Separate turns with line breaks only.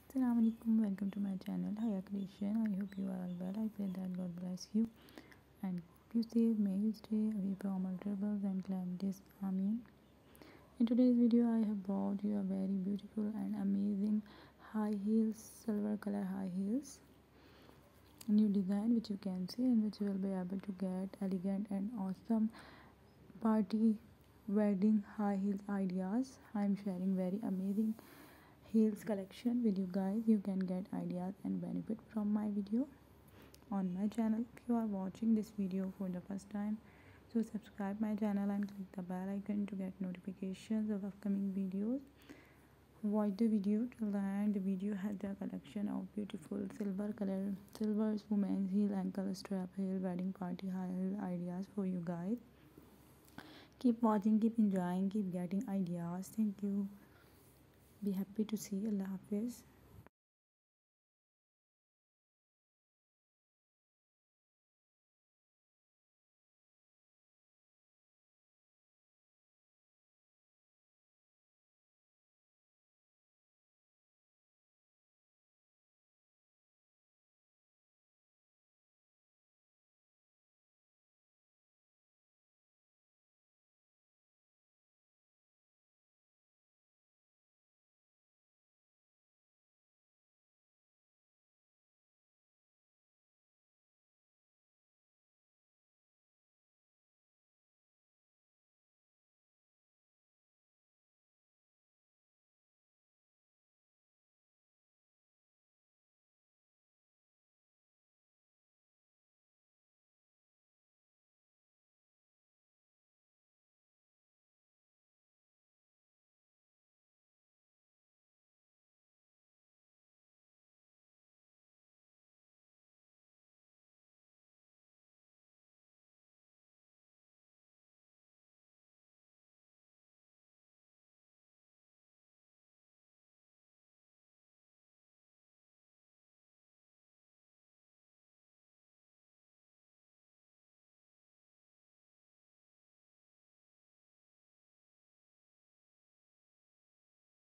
Assalamu alaikum, welcome to my channel Haya Creation. I hope you are all well. I pray that God bless you and keep you safe. May you stay away from all troubles and calamities. Amen. In today's video, I have brought you a very beautiful and amazing high heels, silver color high heels. New design which you can see, in which you will be able to get elegant and awesome party wedding high heels ideas. I am sharing very amazing heels collection with you guys. You can get ideas and benefit from my video on my channel. If you are watching this video for the first time, so subscribe my channel and click the bell icon to get notifications of upcoming videos. Watch the video till the end. The video has a collection of beautiful silver women's heel, ankle strap heel, wedding party high heel ideas for you guys. Keep watching, keep enjoying, keep getting ideas. Thank you. Be happy to see. Allah Hafiz.